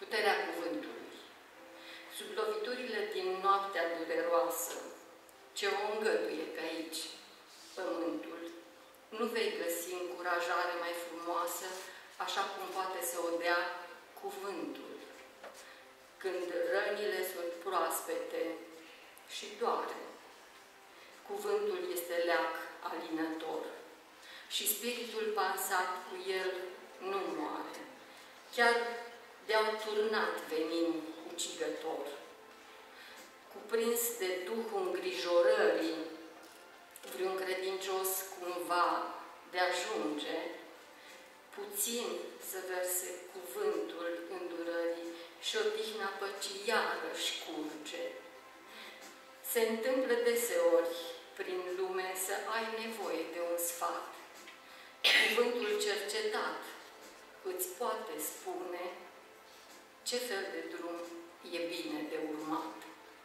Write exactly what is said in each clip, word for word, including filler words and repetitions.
Puterea cuvântului. Sub loviturile din noaptea dureroasă, ce o îngăduie pe aici, pământul, nu vei găsi încurajare mai frumoasă, așa cum poate să o dea cuvântul. Când rănile sunt proaspete și doare, cuvântul este leac alinător și spiritul pansat cu el nu moare. Chiar de-au turnat venin ucigător. Cuprins de duhul îngrijorării, vreun credincios cumva de ajunge, puțin să verse cuvântul îndurării și odihna păcii iarăși curge. Se întâmplă deseori prin lume să ai nevoie de un sfat. Cuvântul cercetat îți poate spune ce fel de drum e bine de urmat.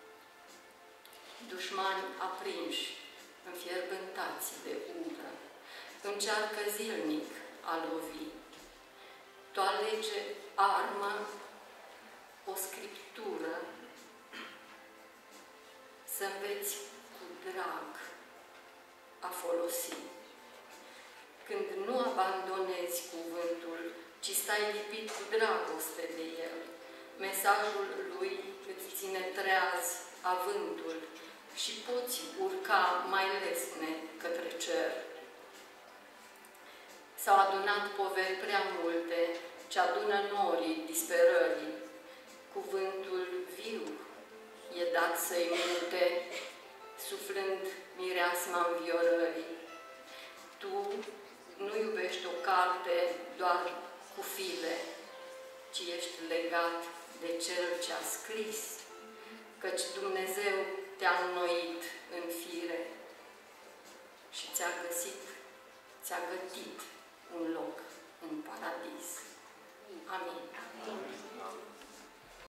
Dușmani aprinși, înfierbântați de ură, încearcă zilnic a lovi. Tu alege armă, o scriptură, să înveți cu drag a folosi. Când nu abandonezi cuvântul, ci stai lipit cu dragoste de el, mesajul lui îți ține treaz avântul și poți urca mai lesne către cer. S-au adunat poveri prea multe, ce adună norii disperării. Cuvântul viu e dat să-i mute, suflând mireasma înviorării. Tu nu iubești o carte doar cu file, ci ești legat de Cel ce a scris, căci Dumnezeu te-a înnoit în fire și ți-a găsit, ți-a gătit un loc